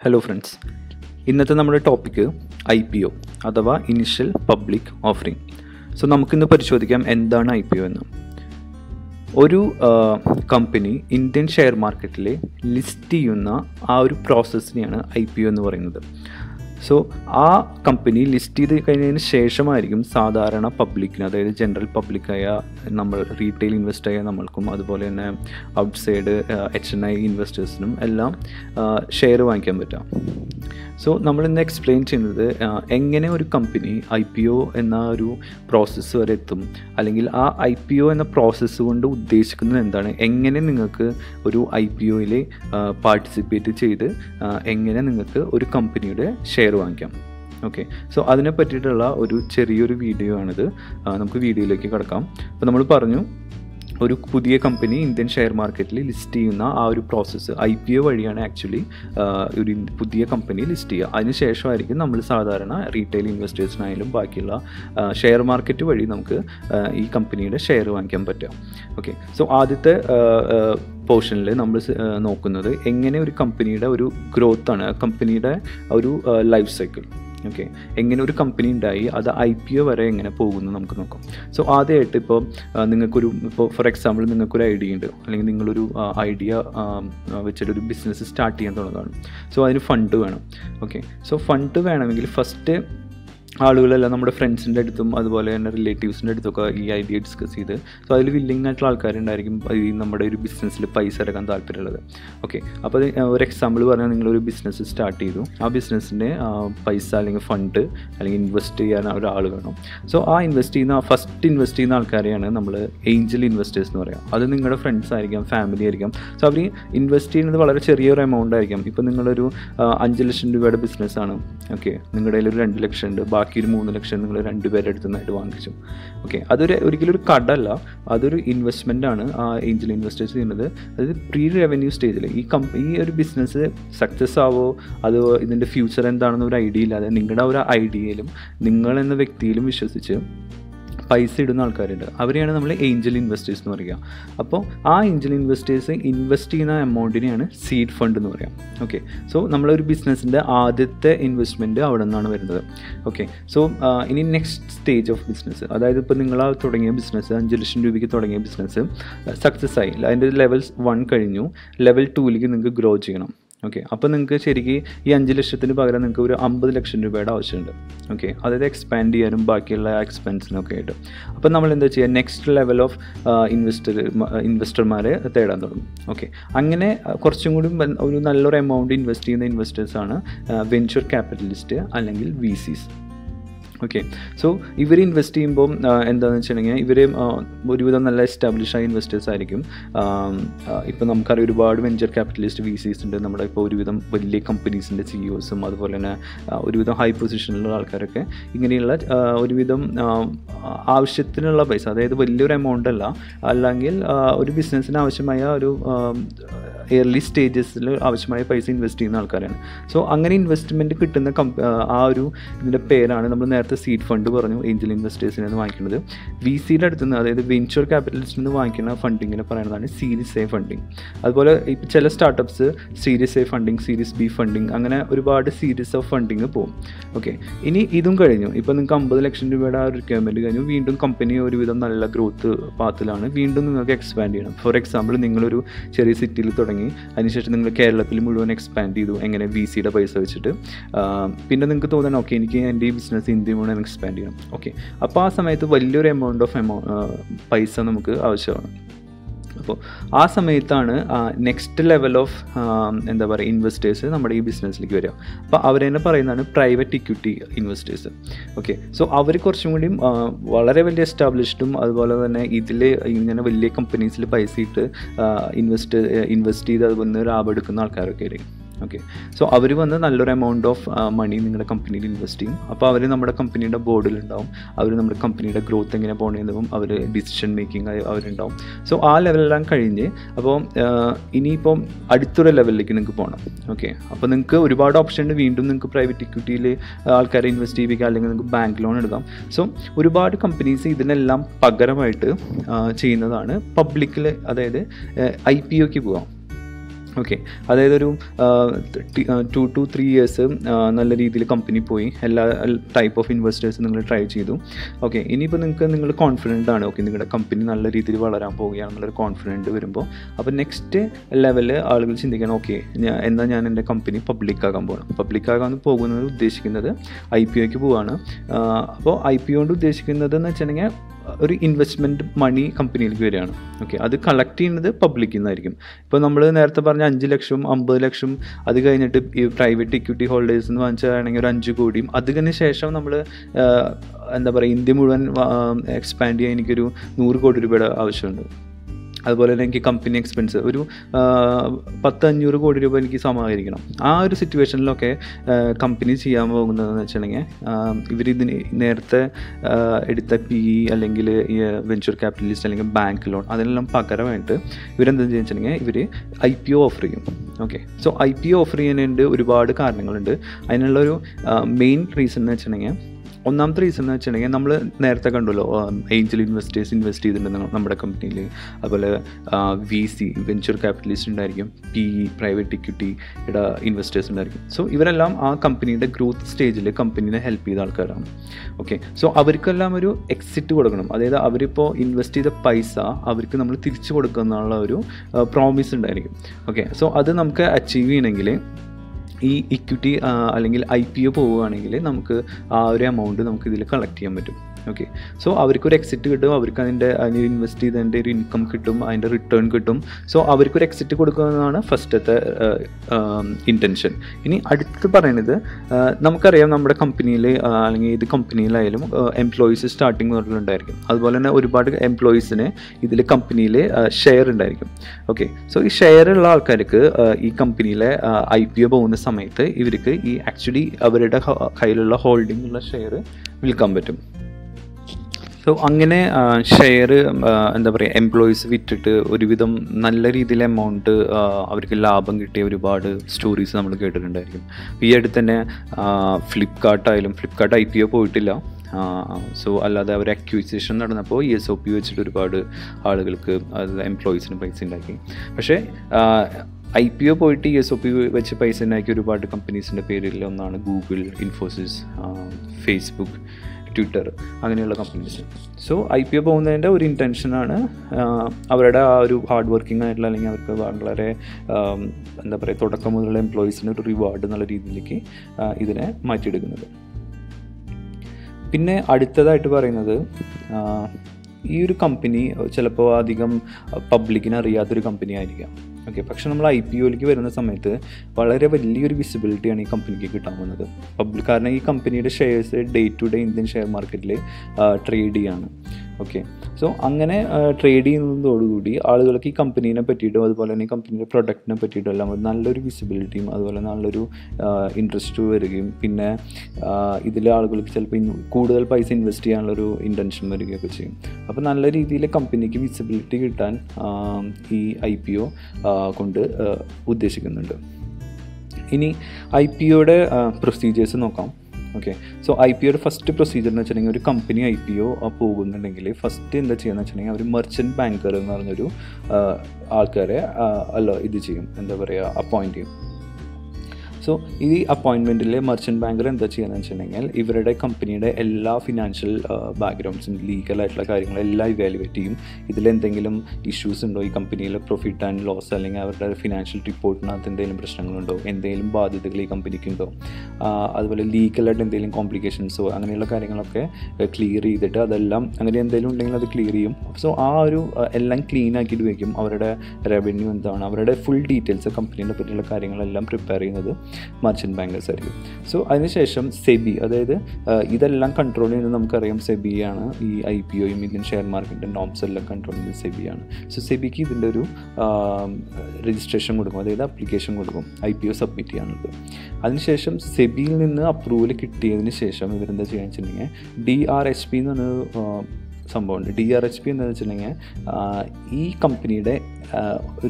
Hello friends, ഇന്നത്തെ നമ്മുടെ topic IPO അഥവാ ഇനിഷ്യൽ പബ്ലിക് ഓഫറിംഗ്. സോ നമുക്കിന്ന് പരിശോധിക്കാം എന്താണ് IPO എന്ന്. ഒരു കമ്പനി ഇന്ത്യൻ ഷെയർ മാർക്കറ്റിൽ ലിസ്റ്റ് ചെയ്യുന്ന ആ ഒരു പ്രോസസ്സിനെയാണ് IPO എന്ന് പറയുന്നത്. സോ ആ കമ്പനി ലിസ്റ്റ് ചെയ്ത് കഴിഞ്ഞതിന് ശേഷമായിരിക്കും സാധാരണ പബ്ലിക്കിന്, അതായത് ജനറൽ പബ്ലിക്കായ നമ്മൾ റീറ്റെയിൽ ഇൻവെസ്റ്റ് ആയ നമ്മൾക്കും അതുപോലെ തന്നെ ഔട്ട്സൈഡ് HNI ഇൻവെസ്റ്റേഴ്സിനും എല്ലാം ഷെയർ വാങ്ങിക്കാൻ പറ്റാം. സോ നമ്മളിന്ന് എക്സ്പ്ലെയിൻ ചെയ്യുന്നത് എങ്ങനെ ഒരു കമ്പനി IPO എന്ന ഒരു പ്രോസസ്സ് വരെ എത്തും, അല്ലെങ്കിൽ ആ IPO എന്ന പ്രോസസ്സ് കൊണ്ട് ഉദ്ദേശിക്കുന്നത് എന്താണ്, എങ്ങനെ നിങ്ങൾക്ക് ഒരു IPOയിൽ പാർട്ടിസിപ്പേറ്റ് ചെയ്ത് എങ്ങനെ നിങ്ങൾക്ക് ഒരു കമ്പനിയുടെ ഷെയർ വാങ്ങിക്കാം. ഓക്കെ, സോ അതിനെ പറ്റിയിട്ടുള്ള ഒരു ചെറിയൊരു വീഡിയോ ആണിത്. നമുക്ക് വീഡിയോയിലേക്ക് കിടക്കാം. അപ്പോൾ നമ്മൾ പറഞ്ഞു, ഒരു പുതിയ കമ്പനി ഇന്ത്യൻ ഷെയർ മാർക്കറ്റിൽ ലിസ്റ്റ് ചെയ്യുന്ന ആ ഒരു പ്രോസസ്സ് IPO വഴിയാണ് ആക്ച്വലി ഒരു പുതിയ കമ്പനി ലിസ്റ്റ് ചെയ്യുക. അതിനുശേഷമായിരിക്കും നമ്മൾ സാധാരണ റീറ്റെയിൽ ഇൻവെസ്റ്റേഴ്സിനായാലും ബാക്കിയുള്ള ഷെയർ മാർക്കറ്റ് വഴി നമുക്ക് ഈ കമ്പനിയുടെ ഷെയർ വാങ്ങിക്കാൻ പറ്റുക. ഓക്കെ, സോ ആദ്യത്തെ പോർഷനിൽ നമ്മൾ നോക്കുന്നത് എങ്ങനെ ഒരു കമ്പനിയുടെ ഒരു ഗ്രോത്താണ്, കമ്പനിയുടെ ഒരു ലൈഫ് സൈക്കിൾ. ഓക്കെ, എങ്ങനെ ഒരു കമ്പനി ഉണ്ടായി അത് IPO വരെ എങ്ങനെ പോകുന്നു നമുക്ക് നോക്കാം. സോ ആദ്യമായിട്ട് ഇപ്പോൾ ഫോർ എക്സാമ്പിൾ നിങ്ങൾക്കൊരു ഐഡിയ ഉണ്ട്, അല്ലെങ്കിൽ നിങ്ങളൊരു ഐഡിയ വെച്ചിട്ടൊരു ബിസിനസ് സ്റ്റാർട്ട് ചെയ്യാൻ തുടങ്ങുകയാണ്. സോ അതിന് ഫണ്ട് വേണം. ഓക്കെ, സോ ഫണ്ട് വേണമെങ്കിൽ ഫസ്റ്റ് ആളുകളെല്ലാം നമ്മുടെ ഫ്രണ്ട്സിൻ്റെ അടുത്തും അതുപോലെ തന്നെ റിലേറ്റീവ്സിൻ്റെ അടുത്തൊക്കെ ഈ ഐഡിയ ഡിസ്കസ് ചെയ്ത്, സോ അതിൽ വില്ലിങ് ആയിട്ടുള്ള ആൾക്കാരുണ്ടായിരിക്കും ഈ നമ്മുടെ ഒരു ബിസിനസ്സിൽ പൈസ ഇറക്കാൻ താല്പര്യമുള്ളത്. ഓക്കെ, അപ്പോൾ ഒരു എക്സാമ്പിൾ പറഞ്ഞാൽ നിങ്ങളൊരു ബിസിനസ് സ്റ്റാർട്ട് ചെയ്തു, ആ ബിസിനസ്സിന് പൈസ അല്ലെങ്കിൽ ഫണ്ട് അല്ലെങ്കിൽ ഇൻവെസ്റ്റ് ചെയ്യാൻ ഒരാൾ വേണം. സോ ആ ഫസ്റ്റ് ഇൻവെസ്റ്റ് ചെയ്യുന്ന ആൾക്കാരെയാണ് നമ്മൾ ഏഞ്ചൽ ഇൻവെസ്റ്റേഴ്സ് എന്ന് പറയാം. അത് നിങ്ങളുടെ ഫ്രണ്ട്സ് ആയിരിക്കാം, ഫാമിലി ആയിരിക്കാം. സോ അവർ ഇൻവെസ്റ്റ് ചെയ്യുന്നത് വളരെ ചെറിയൊരു എമൗണ്ട് ആയിരിക്കും. ഇപ്പോൾ നിങ്ങളൊരു 5 ലക്ഷം രൂപയുടെ ബിസിനസ്സാണ്. ഓക്കെ, നിങ്ങളുടെ കയ്യിൽ ഒരു 2 ലക്ഷം ഉണ്ട്, ബാക്കി ഒരു 3 ലക്ഷം നിങ്ങൾ 2 പേരുടെ അടുത്ത് നിന്നായിട്ട് വാങ്ങിച്ചു. ഓക്കെ, ഒരിക്കലും ഒരു കടമല്ല, അതൊരു ഇൻവെസ്റ്റ്മെൻ്റ് ആണ് ആ ഏഞ്ചൽ ഇൻവെസ്റ്റേഴ്സ് ചെയ്യുന്നത്. അതായത് പ്രീ റവന്യൂ സ്റ്റേജിൽ ഈ ഒരു ബിസിനസ് സക്സസ് ആവോ അതോ ഇതിൻ്റെ ഫ്യൂച്ചർ എന്താണെന്ന് ഒരു ഐഡിയ ഇല്ലാതെ നിങ്ങളുടെ ഒരു ഐഡിയയിലും നിങ്ങളെന്ന വ്യക്തിയിലും വിശ്വസിച്ച് പൈസ ഇടുന്ന ആൾക്കാരുണ്ട്. അവരെയാണ് നമ്മൾ ഏഞ്ചൽ ഇൻവെസ്റ്റേഴ്സ് എന്ന് പറയുക. അപ്പോൾ ആ ഏഞ്ചൽ ഇൻവെസ്റ്റേഴ്സ് ഇൻവെസ്റ്റ് ചെയ്യുന്ന എമൗണ്ടിനെയാണ് സീഡ് ഫണ്ട് എന്ന് പറയാം. ഓക്കെ, സോ നമ്മളൊരു ബിസിനസ്സിൻ്റെ ആദ്യത്തെ ഇൻവെസ്റ്റ്മെൻറ്റ് അവിടെ നിന്നാണ് വരുന്നത്. ഓക്കെ, സോ ഇനി നെക്സ്റ്റ് സ്റ്റേജ് ഓഫ് ബിസിനസ്, അതായത് ഇപ്പോൾ നിങ്ങൾ തുടങ്ങിയ ബിസിനസ് 5 ലക്ഷം രൂപയ്ക്ക് തുടങ്ങിയ ബിസിനസ് സക്സസ് ആയി, അതിൻ്റെ ലെവൽ 1 കഴിഞ്ഞു, ലെവൽ 2ലേക്ക് നിങ്ങൾക്ക് ഗ്രോ ചെയ്യണം. ഓക്കെ, അപ്പോൾ നിങ്ങൾക്ക് ശരിക്കും ഈ 5 ലക്ഷത്തിന് പകരം നിങ്ങൾക്ക് ഒരു 50 ലക്ഷം രൂപയുടെ ആവശ്യമുണ്ട്. ഓക്കെ, അതായത് എക്സ്പാൻഡ് ചെയ്യാനും ബാക്കിയുള്ള എക്സ്പെൻസിനൊക്കെ ആയിട്ട്. അപ്പോൾ നമ്മൾ എന്താ ചെയ്യുക, നെക്സ്റ്റ് ലെവൽ ഓഫ് ഇൻവെസ്റ്റർമാരെ തേടാൻ തുടങ്ങും. ഓക്കെ, അങ്ങനെ കുറച്ചും കൂടി ഒരു നല്ലൊരു എമൗണ്ട് ഇൻവെസ്റ്റ് ചെയ്യുന്ന ഇൻവെസ്റ്റേഴ്സാണ് വെഞ്ചർ ക്യാപിറ്റലിസ്റ്റ് അല്ലെങ്കിൽ VCs. ഓക്കെ, സോ ഇവർ ഇൻവെസ്റ്റ് ചെയ്യുമ്പോൾ എന്താണെന്ന് വെച്ചിട്ടുണ്ടെങ്കിൽ ഇവർ ഒരുവിധം നല്ല എസ്റ്റാബ്ലിഷ് ആയ ഇൻവെസ്റ്റേഴ്സ് ആയിരിക്കും. ഇപ്പോൾ നമുക്കറിയാം ഒരുപാട് വെഞ്ചർ ക്യാപിറ്റലിസ്റ്റ് VCs ഉണ്ട്. നമ്മുടെ ഇപ്പോൾ ഒരുവിധം വലിയ കമ്പനീസിൻ്റെ CEOസും അതുപോലെ തന്നെ ഒരുവിധം ഹൈ പൊസിഷനിലുള്ള ആൾക്കാരൊക്കെ ഇങ്ങനെയുള്ള ഒരുവിധം ആവശ്യത്തിനുള്ള പൈസ, അതായത് വലിയൊരു എമൗണ്ട് അല്ല, അല്ലെങ്കിൽ ഒരു ബിസിനസ്സിന് ആവശ്യമായ ഒരു എർലി സ്റ്റേജസിൽ ആവശ്യമായ പൈസ ഇൻവെസ്റ്റ് ചെയ്യുന്ന ആൾക്കാരാണ്. സോ അങ്ങനെ ഇൻവെസ്റ്റ്മെൻറ്റ് കിട്ടുന്ന ആ ഒരു ഇതിൻ്റെ പേരാണ് നമ്മൾ നേരത്തെ സീഡ് ഫണ്ട് പറഞ്ഞു, ഏഞ്ചൽ ഇൻവെസ്റ്റേഴ്സിൽ നിന്ന് വാങ്ങിക്കുന്നത്. VCയുടെ അടുത്ത് നിന്ന്, അതായത് വെഞ്ചർ ക്യാപിറ്റലിസ്റ്റിൽ നിന്ന് വാങ്ങിക്കുന്ന ഫണ്ടിങ്ങിനെ പറയുന്നതാണ് സീരീസ് A ഫണ്ടിങ്. അതുപോലെ ഇപ്പോൾ ചില startups series A funding, series B funding, അങ്ങനെ ഒരുപാട് സീരീസ് ഓഫ് ഫണ്ടിങ് പോകും. ഓക്കെ, ഇനി ഇതും കഴിഞ്ഞു, ഇപ്പോൾ നിങ്ങൾക്ക് 50 ലക്ഷം രൂപയുടെ ആ റിക്വയർമെൻറ്റ് കഴിഞ്ഞു, വീണ്ടും കമ്പനി ഒരുവിധം നല്ല ഗ്രോത്ത് പാത്തിലാണ്, വീണ്ടും നിങ്ങൾക്ക് എക്സ്പാൻഡ് ചെയ്യണം. ഫോർ എക്സാമ്പിൾ നിങ്ങളൊരു ചെറിയ സിറ്റിയിൽ തുടങ്ങി, അതിനുശേഷം നിങ്ങൾ കേരളത്തിൽ മുഴുവൻ എക്സ്പാൻഡ് ചെയ്തു, എങ്ങനെ VCയുടെ പൈസ വെച്ചിട്ട്. പിന്നെ നിങ്ങൾക്ക് തോന്നണം, ഓക്കെ എനിക്ക് എൻ്റെ ഈ ബിസിനസ് ഇന്ത്യ മുഴുവൻ എക്സ്പാൻഡ് ചെയ്യണം. ഓക്കെ, അപ്പോൾ ആ സമയത്ത് വലിയൊരു എമൗണ്ട് ഓഫ് പൈസ നമുക്ക് ആവശ്യമാണ്. അപ്പോൾ ആ സമയത്താണ് നെക്സ്റ്റ് ലെവൽ ഓഫ് എന്താ പറയുക ഇൻവെസ്റ്റേഴ്സ് നമ്മുടെ ഈ ബിസിനസ്സിലേക്ക് വരിക. അപ്പോൾ അവരെന്നെ പറയുന്നതാണ് private equity investors. Okay, so അവർ കുറച്ചും കൂടിയും വളരെ വലിയ എസ്റ്റാബ്ലിഷ്ഡും അതുപോലെ തന്നെ ഇതിൽ ഇങ്ങനെ വലിയ കമ്പനീസിൽ പൈസ ഇട്ട് ഇൻവെസ്റ്റ് ചെയ്ത് അതുപോലെ ലാഭം എടുക്കുന്ന ആൾക്കാരൊക്കെ ആയിരിക്കും. ഓക്കെ, സോ അവർ വന്ന് നല്ലൊരു എമൗണ്ട് ഓഫ് മണി നിങ്ങളുടെ കമ്പനിയിൽ ഇൻവെസ്റ്റ് ചെയ്യും. അപ്പോൾ അവർ നമ്മുടെ കമ്പനിയുടെ ബോർഡിലുണ്ടാവും, അവർ നമ്മുടെ കമ്പനിയുടെ ഗ്രോത്ത് എങ്ങനെ പോകണമെന്നും അവർ ഡിസിഷൻ മേക്കിംഗ് അവരുണ്ടാവും. സോ ആ ലെവലെല്ലാം കഴിഞ്ഞ് അപ്പോൾ ഇനിയിപ്പം അടുത്തൊരു ലെവലിലേക്ക് നിങ്ങൾക്ക് പോകണം. ഓക്കെ, അപ്പോൾ നിങ്ങൾക്ക് ഒരുപാട് ഓപ്ഷൻ ഉണ്ട്. വീണ്ടും നിങ്ങൾക്ക് പ്രൈവറ്റ് ഇക്വിറ്റിയിൽ ആൾക്കാരെ ഇൻവെസ്റ്റ് ചെയ്യിപ്പിക്കാം, അല്ലെങ്കിൽ നിങ്ങൾക്ക് ബാങ്ക് ലോൺ എടുക്കാം. സോ ഒരുപാട് കമ്പനീസ് ഇതിനെല്ലാം പകരമായിട്ട് ചെയ്യുന്നതാണ് പബ്ലിക്കിൽ, അതായത് IPOക്ക് പോകാം. ഓക്കെ, അതായത് ഒരു 2 to 3 years നല്ല രീതിയിൽ കമ്പനി പോയി, എല്ലാ ടൈപ്പ് ഓഫ് ഇൻവെസ്റ്റേഴ്സ് നിങ്ങൾ ട്രൈ ചെയ്തു. ഓക്കെ, ഇനിയിപ്പോൾ നിങ്ങൾ കോൺഫിഡൻ്റ് ആണ്, ഓക്കെ നിങ്ങളുടെ കമ്പനി നല്ല രീതിയിൽ വളരാൻ പോവുകയാണെന്നുള്ളൊരു കോൺഫിഡൻറ്റ് വരുമ്പോൾ അപ്പോൾ നെക്സ്റ്റ് ലെവലിൽ ആളുകൾ ചിന്തിക്കണം, ഓക്കെ എന്നാൽ ഞാൻ എൻ്റെ കമ്പനി പബ്ലിക്കാകാൻ പോകണം. പബ്ലിക്കാകാൻ പോകുന്നത് ഉദ്ദേശിക്കുന്നത് IPOയ്ക്ക് പോവുകയാണ്. അപ്പോൾ IPO കൊണ്ട് ഉദ്ദേശിക്കുന്നത് എന്ന് വെച്ചിട്ടുണ്ടെങ്കിൽ ഒരു ഇൻവെസ്റ്റ്മെൻറ്റ് മണി കമ്പനിയിലേക്ക് വരികയാണ്. ഓക്കെ, അത് കളക്ട് ചെയ്യുന്നത് പബ്ലിക്കിൽ നിന്നായിരിക്കും. ഇപ്പോൾ നമ്മൾ നേരത്തെ പറഞ്ഞ 5 ലക്ഷം 50 ലക്ഷം അത് കഴിഞ്ഞിട്ട് ഈ പ്രൈവറ്റ് ഇക്വിറ്റി ഹോൾഡേഴ്സ് എന്ന് വാങ്ങിച്ചാണെങ്കിൽ ഒരു 5 കോടിയും അതിന് ശേഷം നമ്മൾ എന്താ പറയുക ഇന്ത്യ മുഴുവൻ എക്സ്പാൻഡ് ചെയ്യാൻ എനിക്കൊരു 100 കോടി രൂപയുടെ ആവശ്യമുണ്ട്. അതുപോലെ തന്നെ എനിക്ക് കമ്പനി എക്സ്പെൻസ് ഒരു 100-500 കോടി രൂപ എനിക്ക് സമാഹരിക്കണം. ആ ഒരു സിറ്റുവേഷനിലൊക്കെ കമ്പനി ചെയ്യാൻ പോകുന്നതെന്ന് വെച്ചിട്ടുണ്ടെങ്കിൽ ഇവരിതിന് നേരത്തെ എടുത്ത PE അല്ലെങ്കിൽ വെഞ്ചർ ക്യാപിറ്റലിസ്റ്റ് അല്ലെങ്കിൽ ബാങ്ക് ലോൺ അതിനെല്ലാം പകരമായിട്ട് ഇവരെന്താ ചെയ്യുക ഇവർ IPO ഓഫർ ചെയ്യും. ഓക്കെ, സോ IPO ഓഫർ ചെയ്യാനായിട്ട് ഒരുപാട് കാരണങ്ങളുണ്ട്. അതിനുള്ളൊരു മെയിൻ റീസൺ എന്ന് വെച്ചിട്ടുണ്ടെങ്കിൽ, ഒന്നാമത്തെ റീസൺ എന്ന് വെച്ചിട്ടുണ്ടെങ്കിൽ നമ്മൾ നേരത്തെ കണ്ടല്ലോ ഏഞ്ചൽ ഇൻവെസ്റ്റേഴ്സ് ഇൻവെസ്റ്റ് ചെയ്തിട്ടുണ്ട് നമ്മുടെ കമ്പനിയിൽ. അതുപോലെ VC വെഞ്ചർ ക്യാപിറ്റലിസ്റ്റ് ഉണ്ടായിരിക്കും, PE പ്രൈവറ്റ് ഇക്വിറ്റിയുടെ ഇൻവെസ്റ്റേഴ്സ് ഉണ്ടായിരിക്കും. സോ ഇവരെല്ലാം ആ കമ്പനിയുടെ ഗ്രോത്ത് സ്റ്റേജിൽ കമ്പനീനെ ഹെൽപ്പ് ചെയ്ത ആൾക്കാരാണ്. ഓക്കെ, സോ അവർക്കെല്ലാം ഒരു എക്സിറ്റ് കൊടുക്കണം. അതായത് അവരിപ്പോൾ ഇൻവെസ്റ്റ് ചെയ്ത പൈസ അവർക്ക് നമ്മൾ തിരിച്ചു കൊടുക്കുന്നുള്ള ഒരു പ്രോമിസ് ഉണ്ടായിരിക്കും. ഓക്കെ, സോ അത് നമുക്ക് അച്ചീവ് ചെയ്യണമെങ്കിൽ ഈ ഇക്വിറ്റി അല്ലെങ്കിൽ IPO പോവുകയാണെങ്കിൽ നമുക്ക് ആ ഒരു എമൗണ്ട് നമുക്ക് ഇതിൽ കളക്ട് ചെയ്യാൻ പറ്റും. ഓക്കെ, സോ അവർക്കൊരു എക്സിറ്റ് കിട്ടും, അവർക്ക് അതിന് ഇൻവെസ്റ്റ് ചെയ്തതിൻ്റെ ഒരു ഇൻകം കിട്ടും, അതിൻ്റെ റിട്ടേൺ കിട്ടും. സോ അവർക്കൊരു എക്സിറ്റ് കൊടുക്കുന്നതാണ് ഫസ്റ്റത്തെ ഇൻറ്റൻഷൻ. ഇനി അടുത്ത് പറയുന്നത്, നമുക്കറിയാം നമ്മുടെ കമ്പനിയിൽ അല്ലെങ്കിൽ ഏത് കമ്പനിയിലായാലും എംപ്ലോയീസ് സ്റ്റാർട്ടിങ് മുതലുണ്ടായിരിക്കും. അതുപോലെ തന്നെ ഒരുപാട് എംപ്ലോയീസിന് ഇതിൽ കമ്പനിയിൽ ഷെയർ ഉണ്ടായിരിക്കും. ഓക്കെ, സോ ഈ ഷെയർ ഉള്ള ആൾക്കാർക്ക് ഈ കമ്പനിയിലെ IPO പോകുന്ന സമയത്ത് ഇവർക്ക് ഈ ആക്ച്വലി അവരുടെ കയ്യിലുള്ള ഹോൾഡിംഗ് ഉള്ള ഷെയർ വിൽക്കാൻ പറ്റും. സോ അങ്ങനെ ഷെയർ എന്താ പറയുക എംപ്ലോയീസ് വിറ്റിട്ട് ഒരുവിധം നല്ല രീതിയിൽ എമൗണ്ട് അവർക്ക് ലാഭം കിട്ടിയ ഒരുപാട് സ്റ്റോറീസ് നമ്മൾ കേട്ടിട്ടുണ്ടായിരിക്കും. ഈ അടുത്ത് തന്നെ ഫ്ലിപ്കാർട്ട് IPO പോയിട്ടില്ല. സോ അല്ലാതെ അവർ അക്വിസിഷൻ നടന്നപ്പോൾ ESOP വെച്ചിട്ട് ഒരുപാട് ആളുകൾക്ക് അത് എംപ്ലോയീസിന് പൈസ ഉണ്ടാക്കി. പക്ഷേ IPO പോയിട്ട് ESOP വെച്ച് പൈസ ഉണ്ടാക്കിയ ഒരുപാട് കമ്പനീസിൻ്റെ പേരിൽ ഒന്നാണ് ഗൂഗിൾ, ഇൻഫോസിസ്, ഫേസ്ബുക്ക്, ട്വിറ്റർ അങ്ങനെയുള്ള കമ്പനീസ്. സോ IPO പോകുന്നതിൻ്റെ ഒരു ഇൻറ്റൻഷനാണ് അവരുടെ ആ ഒരു ഹാർഡ് വർക്കിംഗ് ആയിട്ടുള്ള അല്ലെങ്കിൽ അവർക്ക് വളരെ എന്താ പറയുക തുടക്കം മുതലുള്ള എംപ്ലോയീസിന് ഒരു റിവാർഡ് എന്നുള്ള രീതിയിലേക്ക് ഇതിനെ മാറ്റിയെടുക്കുന്നത്. പിന്നെ അടുത്തതായിട്ട് പറയുന്നത്, ഈ ഒരു കമ്പനി ചിലപ്പോൾ അധികം പബ്ലിക്കിന് അറിയാത്തൊരു കമ്പനി ആയിരിക്കാം. ഓക്കെ, പക്ഷെ നമ്മൾ IPOയിലേക്ക് വരുന്ന സമയത്ത് വളരെ വലിയൊരു വിസിബിലിറ്റിയാണ് ഈ കമ്പനിക്ക് കിട്ടാൻ പോകുന്നത് പബ്ലിക്. കാരണം ഈ കമ്പനിയുടെ shares day to day Indian share മാർക്കറ്റിൽ ട്രേഡ് ചെയ്യാണ്. ഓക്കെ, സോ അങ്ങനെ ട്രേഡ് ചെയ്യുന്നതോടുകൂടി ആളുകൾക്ക് ഈ കമ്പനീനെ പറ്റിയിട്ടും അതുപോലെ തന്നെ ഈ കമ്പനിയുടെ പ്രൊഡക്റ്റിനെ പറ്റിയിട്ടും എല്ലാം നല്ലൊരു വിസിബിലിറ്റിയും അതുപോലെ നല്ലൊരു ഇൻട്രസ്റ്റ് വരികയും പിന്നെ ഇതിലെ ആളുകൾക്ക് ചിലപ്പോൾ കൂടുതൽ പൈസ ഇൻവെസ്റ്റ് ചെയ്യാനുള്ളൊരു ഇൻറ്റൻഷൻ വരികയൊക്കെ ചെയ്യും. അപ്പോൾ നല്ല രീതിയിൽ കമ്പനിക്ക് വിസിബിലിറ്റി കിട്ടാൻ ഈ IPO കൊണ്ട് ഉദ്ദേശിക്കുന്നുണ്ട്. ഇനി IPOയുടെ പ്രൊസീജിയേഴ്സ് നോക്കാം. ഓക്കെ, സോ IPOയുടെ ഫസ്റ്റ് പ്രൊസീജിയർ എന്ന് വെച്ചിട്ടുണ്ടെങ്കിൽ ഒരു കമ്പനി IPO പോകുന്നുണ്ടെങ്കിൽ ഫസ്റ്റ് എന്താ ചെയ്യുക വെച്ചിട്ടുണ്ടെങ്കിൽ അവർ മെർച്ചൻറ്റ് ബാങ്കർ എന്ന് പറഞ്ഞൊരു ആൾക്കാരെ ഇത് ചെയ്യും, എന്താ പറയുക അപ്പോയിൻറ്റ് ചെയ്യും. സോ ഈ അപ്പോയിൻമെൻറ്റിൽ മെർച്ചൻറ്റ് ബാങ്കർ എന്താ ചെയ്യുകയെന്ന് വെച്ചിട്ടുണ്ടെങ്കിൽ ഇവരുടെ കമ്പനിയുടെ എല്ലാ ഫിനാൻഷ്യൽ ബാക്ക്ഗ്രൗണ്ട്സും ലീഗലായിട്ടുള്ള കാര്യങ്ങളെല്ലാം ഇവാലുവേറ്റ് ചെയ്യും. ഇതിലെന്തെങ്കിലും ഇഷ്യൂസ് ഉണ്ടോ, ഈ കമ്പനിയിലെ പ്രോഫിറ്റ് ആൻഡ് ലോസ് അല്ലെങ്കിൽ അവരുടെ ഫിനാൻഷ്യൽ റിപ്പോർട്ടിനകത്ത് എന്തെങ്കിലും പ്രശ്നങ്ങളുണ്ടോ, എന്തെങ്കിലും ബാധ്യതകൾ ഈ കമ്പനിക്ക് ഉണ്ടോ, അതുപോലെ ലീഗലായിട്ട് എന്തെങ്കിലും കോംപ്ലിക്കേഷൻസോ അങ്ങനെയുള്ള കാര്യങ്ങളൊക്കെ ക്ലിയർ ചെയ്തിട്ട് അതെല്ലാം അങ്ങനെ എന്തെങ്കിലും ഉണ്ടെങ്കിൽ അത് ക്ലിയർ ചെയ്യും. സോ ആ ഒരു എല്ലാം ക്ലീൻ ആക്കിയിട്ട് വയ്ക്കും. അവരുടെ റവന്യൂ എന്താണ്, അവരുടെ ഫുൾ ഡീറ്റെയിൽസ് കമ്പനീനെ പറ്റിയുള്ള കാര്യങ്ങളെല്ലാം പ്രിപ്പയർ ചെയ്യുന്നത് മർച്ചൻ്റ് ബാങ്കേഴ്സ് ആയിരിക്കും. സോ അതിനുശേഷം സെബി, അതായത് ഇതെല്ലാം കൺട്രോൾ ചെയ്യുന്നത് നമുക്കറിയാം സെബിയാണ്. ഈ IPOയും ഇന്ത്യൻ ഷെയർ മാർക്കറ്റിൻ്റെ നോംസ് എല്ലാം കൺട്രോൾ ചെയ്യുന്നത് സെബിയാണ്. സോ സെബിക്ക് ഇതിൻ്റെ ഒരു രജിസ്ട്രേഷൻ കൊടുക്കും, അതായത് അപ്ലിക്കേഷൻ കൊടുക്കും IPO സബ്മിറ്റ് ചെയ്യാനുള്ളത്. അതിനുശേഷം സെബിയിൽ നിന്ന് അപ്രൂവൽ കിട്ടിയതിന് ശേഷം ഇവരെന്താ ചെയ്യാന്ന് വെച്ചിട്ടുണ്ടെങ്കിൽ DRHP എന്ന് പറഞ്ഞൊരു സംഭവമുണ്ട്. DRHP എന്താണെന്ന് വെച്ചിട്ടുണ്ടെങ്കിൽ ഈ കമ്പനിയുടെ ഒരു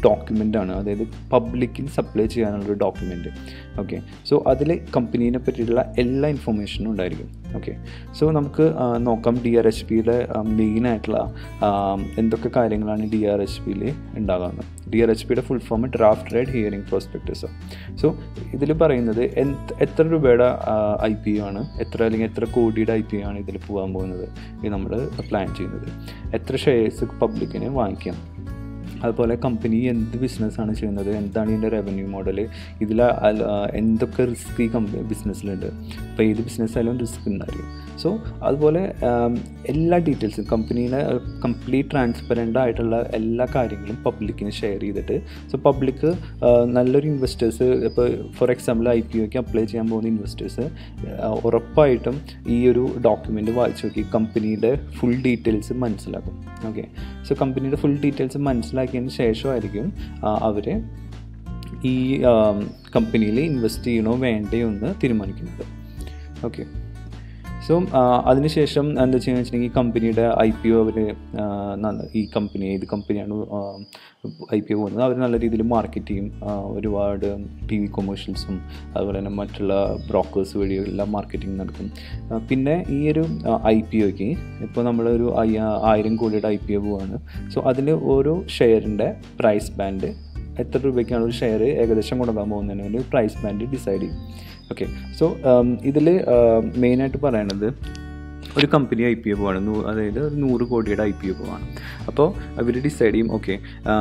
ഡോക്യുമെൻ്റാണ്, അതായത് പബ്ലിക്കിൽ സപ്ലൈ ചെയ്യാനുള്ളൊരു ഡോക്യുമെൻ്റ്. ഓക്കെ, സോ അതിൽ കമ്പനീനെ പറ്റിയിട്ടുള്ള എല്ലാ ഇൻഫർമേഷനും ഉണ്ടായിരിക്കും. ഓക്കെ, സോ നമുക്ക് നോക്കാം DRHPയുടെ മെയിനായിട്ടുള്ള എന്തൊക്കെ കാര്യങ്ങളാണ് DRHPയിൽ ഉണ്ടാകുന്നത്. DRHPയുടെ full form draft red herring prospectus. So ഇതിൽ പറയുന്നത് എത്ര രൂപയുടെ IPO ആണ്, അല്ലെങ്കിൽ എത്ര കോടിയുടെ IPO ആണ് ഇതിൽ പോകാൻ പോകുന്നത്, ഇത് നമ്മൾ പ്ലാൻ ചെയ്യുന്നത്, എത്ര ഷെയർസ് പബ്ലിക്കിന് വാങ്ങിക്കാം, അതുപോലെ കമ്പനി എന്ത് ബിസിനസ്സാണ് ചെയ്യുന്നത്, എന്താണ് ഇതിൻ്റെ റവന്യൂ മോഡൽ, ഇതിൽ എന്തൊക്കെ റിസ്ക് ഈ ബിസിനസ്സിലുണ്ട്. അപ്പോൾ ഏത് ബിസിനസ്സായാലും റിസ്ക് ഉണ്ടായിരിക്കും. സോ അതുപോലെ എല്ലാ ഡീറ്റെയിൽസും കമ്പനീനെ കംപ്ലീറ്റ് ട്രാൻസ്പെറൻ്റ് ആയിട്ടുള്ള എല്ലാ കാര്യങ്ങളും പബ്ലിക്കിന് ഷെയർ ചെയ്തിട്ട്, സോ പബ്ലിക്ക് നല്ലൊരു ഇൻവെസ്റ്റേഴ്സ്, ഇപ്പോൾ ഫോർ എക്സാമ്പിൾ IPOക്ക് അപ്ലൈ ചെയ്യാൻ പോകുന്ന ഇൻവെസ്റ്റേഴ്സ് ഉറപ്പായിട്ടും ഈ ഒരു ഡോക്യുമെൻ്റ് വായിച്ച് നോക്കി കമ്പനിയുടെ ഫുൾ ഡീറ്റെയിൽസ് മനസ്സിലാക്കും. ഓക്കെ, സോ കമ്പനിയുടെ ഫുൾ ഡീറ്റെയിൽസ് മനസ്സിലാക്കിയതിന് ശേഷമായിരിക്കും അവർ ഈ കമ്പനിയിൽ ഇൻവെസ്റ്റ് ചെയ്യണോ വേണ്ടയോ എന്ന് തീരുമാനിക്കുന്നത്. ഓക്കെ, സോ അതിനുശേഷം എന്താ ചെയ്യുക വെച്ചിട്ടുണ്ടെങ്കിൽ കമ്പനിയുടെ IPO അവർ ഈ കമ്പനി ഏത് കമ്പനിയാണ് IPO പോകുന്നത് അവർ നല്ല രീതിയിൽ മാർക്കറ്റ് ചെയ്യും. ഒരുപാട് TV കൊമേഴ്ഷ്യൽസും അതുപോലെ തന്നെ മറ്റുള്ള ബ്രോക്കേഴ്സ് വഴി എല്ലാം മാർക്കറ്റിംഗ് നടക്കും. പിന്നെ ഈ ഒരു IPOക്ക് ഇപ്പോൾ നമ്മളൊരു 1000 കോടിയുടെ IPO പോവാണ്. സോ അതിൽ ഓരോ ഷെയറിൻ്റെ പ്രൈസ് ബാൻഡ്, എത്ര രൂപയ്ക്കാണ് ഒരു ഷെയർ ഏകദേശം കൊടുക്കാൻ പോകുന്നതിന് പ്രൈസ് ബാൻഡ് ഡിസൈഡ് ചെയ്യും. ഓക്കെ, സോ ഇതിൽ മെയിനായിട്ട് പറയണത് ഒരു കമ്പനി IPO പോവാണ്, അതായത് 100 കോടിയുടെ IPO പോവാണ്. അപ്പോൾ അവർ ഡിസൈഡ് ചെയ്യും, ഓക്കെ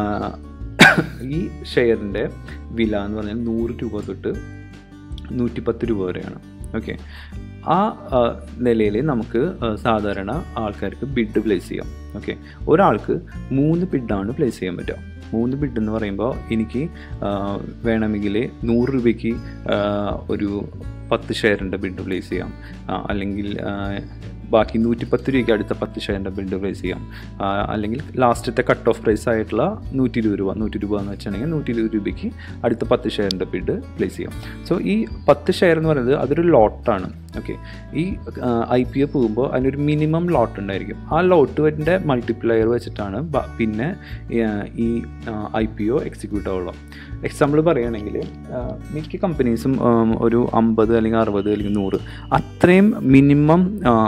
ഈ ഷെയറിൻ്റെ വില എന്ന് പറഞ്ഞാൽ 100 രൂപ തൊട്ട് 110 രൂപ വരെയാണ്. ഓക്കെ, ആ നിലയിൽ നമുക്ക് സാധാരണ ആൾക്കാർക്ക് ബിഡ് പ്ലേസ് ചെയ്യാം. ഓക്കെ, ഒരാൾക്ക് 3 ബിഡാണ് പ്ലേസ് ചെയ്യാൻ പറ്റുക. 3 ബിഡ് എന്ന് പറയുമ്പോൾ എനിക്ക് വേണമെങ്കിൽ 100 രൂപയ്ക്ക് ഒരു 10 ഷെയറിൻ്റെ ബിഡ് പ്ലേസ് ചെയ്യാം, അല്ലെങ്കിൽ ബാക്കി 110 രൂപയ്ക്ക് അടുത്ത 10 ഷെയറിൻ്റെ ബിഡ് പ്ലേസ് ചെയ്യാം, അല്ലെങ്കിൽ ലാസ്റ്റത്തെ കട്ട് ഓഫ് പ്രൈസ് ആയിട്ടുള്ള 120 രൂപ എന്ന് വെച്ചിട്ടുണ്ടെങ്കിൽ 120 രൂപയ്ക്ക് അടുത്ത 10 ഷെയറിൻ്റെ ബിഡ് പ്ലേസ് ചെയ്യാം. സോ ഈ 10 ഷെയർ എന്ന് പറയുന്നത് അതൊരു ലോട്ടാണ്. ഓക്കെ, ഈ IPO പോകുമ്പോൾ അതിനൊരു മിനിമം ലോട്ട് ഉണ്ടായിരിക്കും. ആ ലോട്ടിൻ്റെ മൾട്ടിപ്ലയർ വെച്ചിട്ടാണ് പിന്നെ ഈ IPO എക്സിക്യൂട്ട് ആവുള്ളൂ. എക്സാമ്പിൾ പറയുകയാണെങ്കിൽ മിക്ക കമ്പനീസും ഒരു 50 അല്ലെങ്കിൽ 60 അല്ലെങ്കിൽ 100 അത്രയും മിനിമം